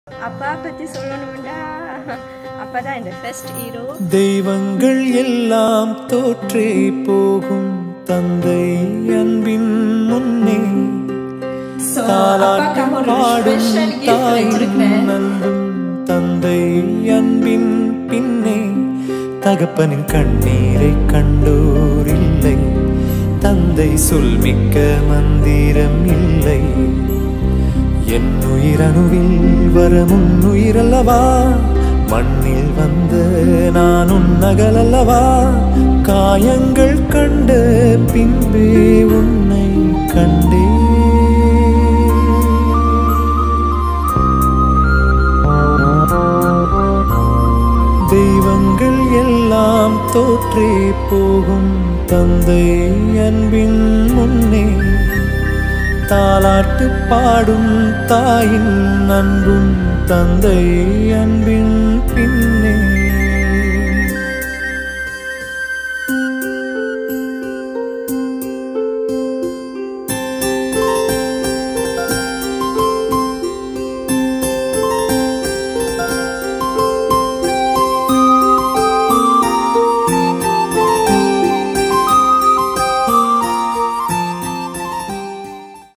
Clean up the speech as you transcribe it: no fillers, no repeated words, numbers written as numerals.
அப்பா பத்தி சொல்லணும்டா. அப்பதான் இந்த ஃபர்ஸ்ட் ஹீரோ. தெய்வங்கள் எல்லாம் தோற்றே போகும் தந்தை அன்பின் முன்னே தாலாட்டு பாடும் தாயின் அன்பும் தந்தை அன்பின் பின்னே தகப்பனின் கண்ணீரை கண்டோர் இல்லை தந்தை சொல்மிக்க மந்திரம் இல்லை என் உயிரணுவில் வரமுன் உயிரல்லவா மண்ணில் வந்த நான் உன்னகலல்லவா காயங்கள் கண்ட பின்பே உன்னை கண்டே தெய்வங்கள் எல்லாம் தோற்றே போகும் தந்தை அன்பின் முன்னே தாலாட்டு பாடும் தாயின் அன்பும் தந்தை அன்பின் பின்